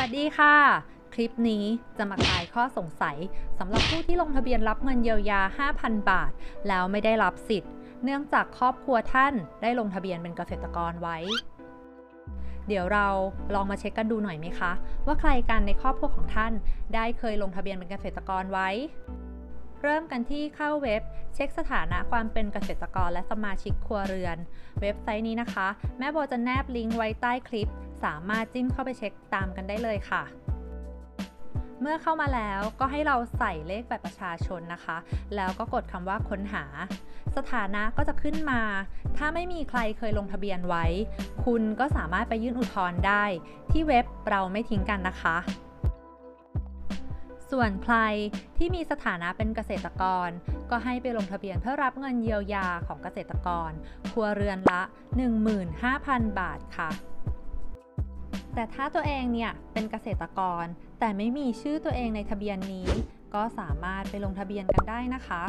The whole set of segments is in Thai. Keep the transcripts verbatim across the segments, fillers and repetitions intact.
วัสดีค่ะคลิปนี้จะมาคลายข้อสงสัยสำหรับผู้ที่ลงทะเบียนรับเงินเยียวยา ห้าพัน บาทแล้วไม่ได้รับสิทธิ์เนื่องจากครอบครัวท่านได้ลงทะเบียนเป็นเกษตรกรไว้ เดี๋ยวเราลองมาเช็คกันดูหน่อยไหมคะว่าใครกันในครอบครัวของท่านได้เคยลงทะเบียนเป็นเกษตรกรไว้เริ่มกันที่เข้าเว็บเช็คสถานะความเป็นเกษตรกรและสมาชิกครัวเรือนเว็บไซต์นี้นะคะแม่โบจะแนบลิงก์ไว้ใต้คลิปสามารถจิ้มเข้าไปเช็คตามกันได้เลยค่ะเมื่อเข้ามาแล้วก็ให้เราใส่เลขบัตรประชาชนนะคะแล้วก็กดคำว่าค้นหาสถานะก็จะขึ้นมาถ้าไม่มีใครเคยลงทะเบียนไว้คุณก็สามารถไปยื่นอุทธรณ์ได้ที่เว็บเราไม่ทิ้งกันนะคะส่วนใครที่มีสถานะเป็นเกษตรกรก็ให้ไปลงทะเบียนเพื่อรับเงินเยียวยาของเกษตรกรครัวเรือนละ หนึ่งหมื่นห้าพัน บาทค่ะแต่ถ้าตัวเองเนี่ยเป็นเกษตรกรแต่ไม่มีชื่อตัวเองในทะเบียนนี้ก็สามารถไปลงทะเบียนกันได้นะคะ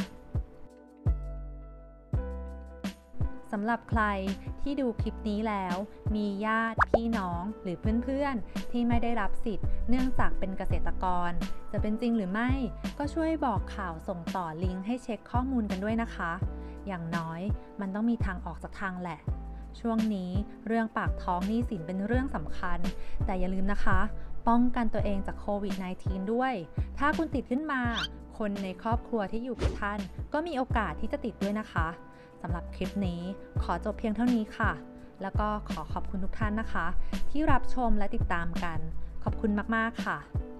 สำหรับใครที่ดูคลิปนี้แล้วมีญาติพี่น้องหรือเพื่อนๆที่ไม่ได้รับสิทธิ์เนื่องจากเป็นเกษตรกรจะเป็นจริงหรือไม่ก็ช่วยบอกข่าวส่งต่อลิงก์ให้เช็คข้อมูลกันด้วยนะคะอย่างน้อยมันต้องมีทางออกสักทางแหละช่วงนี้เรื่องปากท้องหนี้สินเป็นเรื่องสำคัญแต่อย่าลืมนะคะป้องกันตัวเองจากโควิด สิบเก้า ด้วยถ้าคุณติดขึ้นมาคนในครอบครัวที่อยู่กับท่านก็มีโอกาสที่จะติดด้วยนะคะสำหรับคลิปนี้ขอจบเพียงเท่านี้ค่ะแล้วก็ขอขอบคุณทุกท่านนะคะที่รับชมและติดตามกันขอบคุณมากๆค่ะ